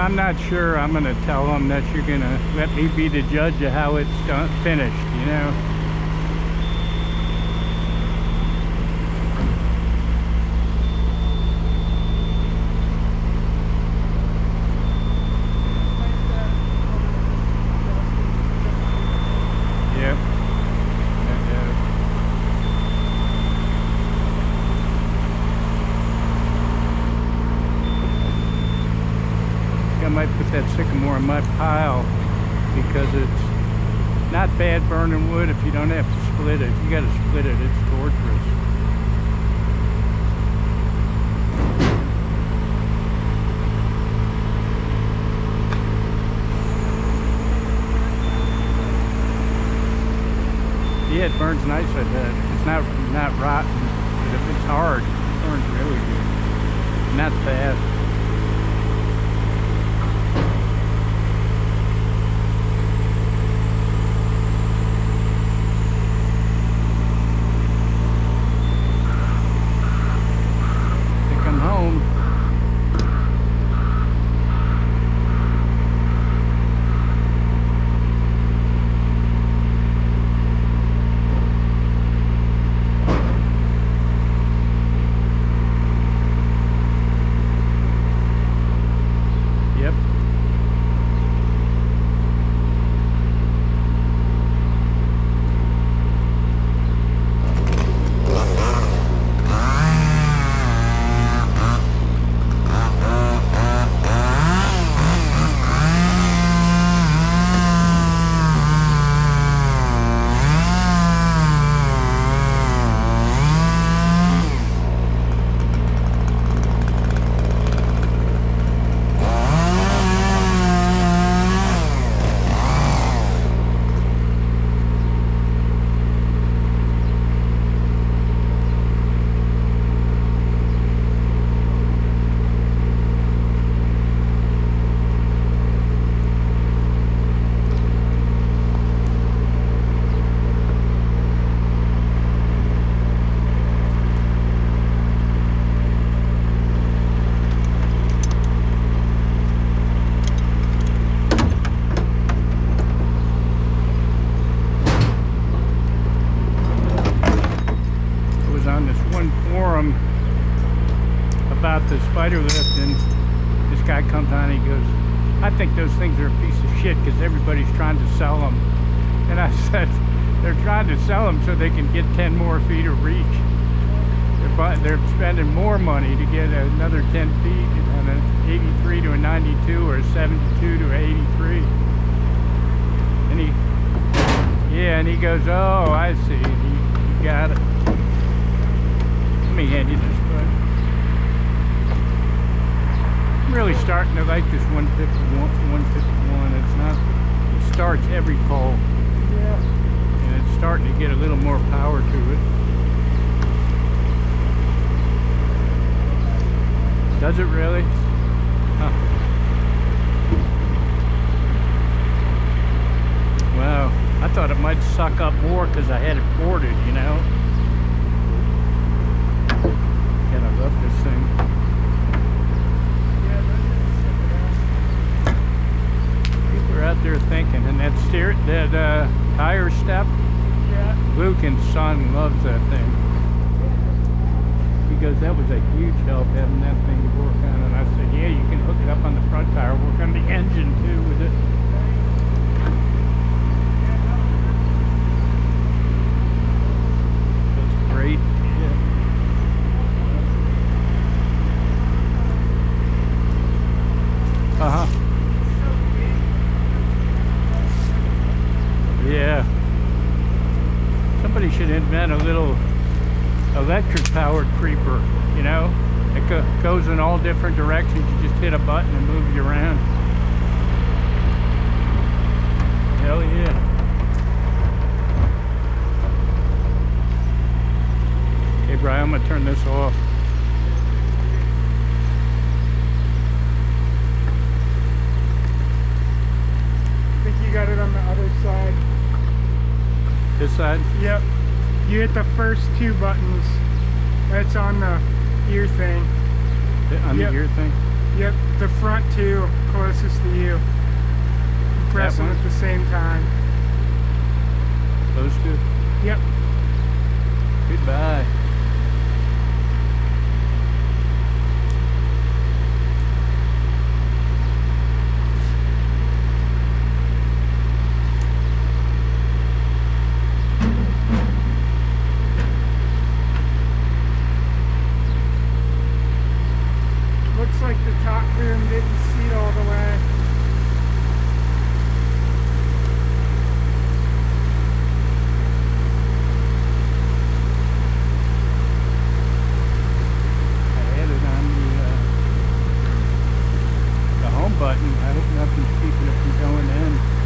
I'm not sure. I'm gonna tell them that you're gonna let me be the judge of how it's done, finished, you know. Yep. I might put that sycamore in my pile because it's not bad burning wood if you don't have to split it. You got to split it, it's torturous. Yeah, it burns nice, I bet. It's not rotten, but if it's hard, it burns really good. Not fast. About the spider lift, and this guy comes on and he goes, I think those things are a piece of shit because everybody's trying to sell them. And I said, they're trying to sell them so they can get 10 more feet of reach. They're spending more money to get another 10 feet on an 83 to a 92 or a 72 to an 83. And he goes, oh, I see. He got it. Let me hand you this, bud. I'm really starting to like this 151. It's not, it starts every pole. Yeah. And it's starting to get a little more power to it. Does it really? Huh. Wow. I thought it might suck up more because I had it boarded, you know. God, I love this thing. People are out there thinking, and that tire step. Yeah. Luke and son loves that thing. Because that was a huge help having that thing to work on. And I said, yeah, you can hook it up on the front tire, work on the engine too with it. That's great. Yeah. Uh-huh. Yeah. Somebody should invent a little electric powered creeper, you know, it goes in all different directions. You just hit a button and move you around. Hell yeah. Hey Brian, I'm gonna turn this off. I think you got it on the other side. This side? Yep. You hit the first two buttons. That's on the ear thing. On the ear thing? Yep, the front two closest to you. Press them one? at the same time. Those two. Yep. Goodbye. Looks like the top boom didn't seat all the way. I had it on the home button. I hope nothing's keeping it from going in.